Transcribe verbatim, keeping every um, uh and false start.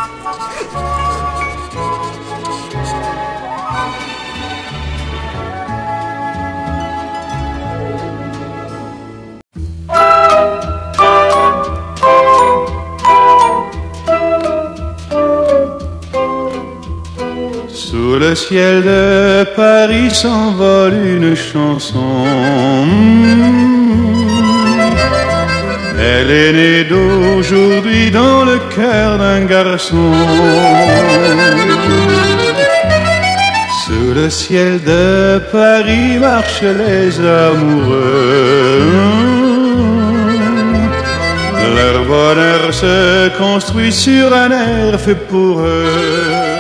Sous le ciel de Paris s'envole une chanson. Elle est née d'aujourd'hui dans le cœur d'un garçon. Sous le ciel de Paris marchent les amoureux. Leur bonheur se construit sur un air fait pour eux.